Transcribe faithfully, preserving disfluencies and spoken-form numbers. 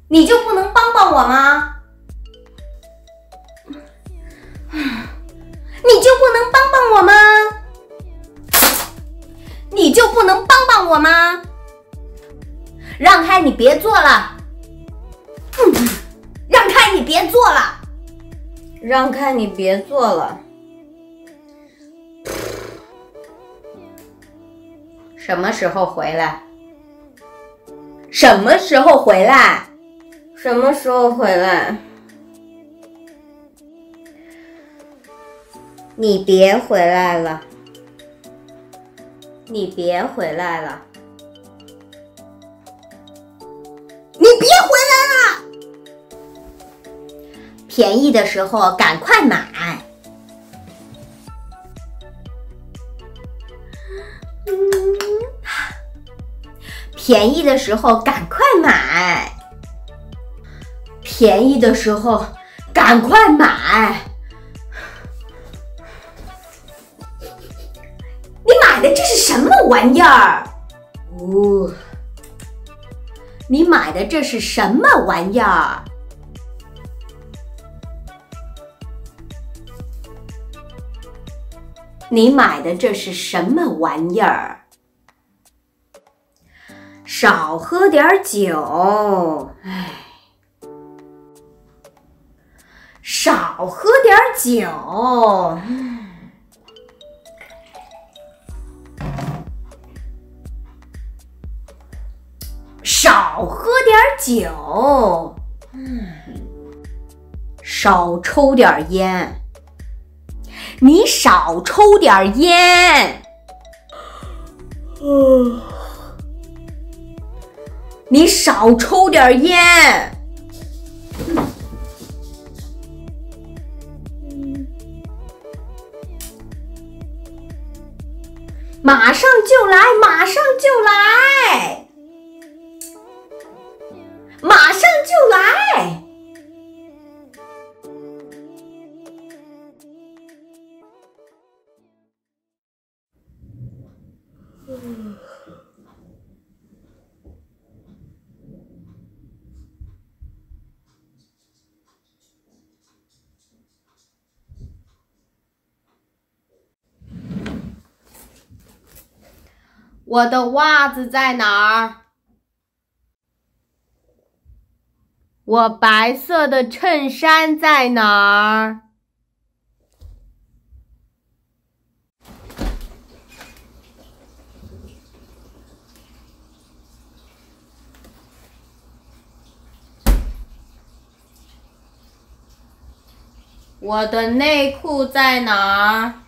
你就不能帮帮我吗？你就不能帮帮我吗？你就不能帮帮我吗？让开，你别做了！嗯，让开，你别做了！让开，你别做了！什么时候回来？什么时候回来？什么时候回来？你别回来了！你别回来了！你别回来了！便宜的时候赶快买！便宜的时候赶快买！便宜的时候赶快买！你买的这是什么玩意儿？哦，你买的这是什么玩意儿？你买的这是什么玩意儿？少喝点酒，唉，少喝点酒。少喝点酒，嗯，少抽点烟。你少抽点烟，嗯，你少抽点烟。马上就来，马上就来。马上就来！我的袜子在哪儿？我白色的衬衫在哪儿？我的内裤在哪儿？